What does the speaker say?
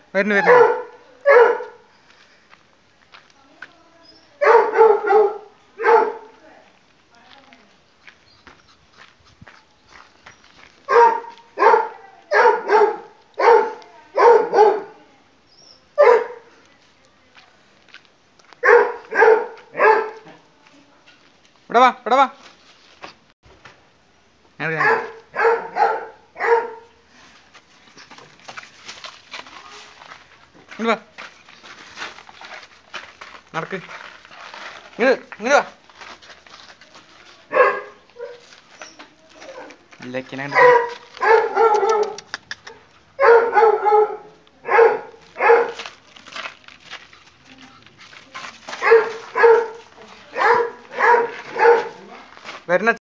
വരുന്നു വരുന്നു. ഇവിടെ വാ ഇവിടെ വാ. ഇങ്ങ് വാ, നടക്ക്, ഇങ്ങ് വാ. ഇല്ല വരുന്ന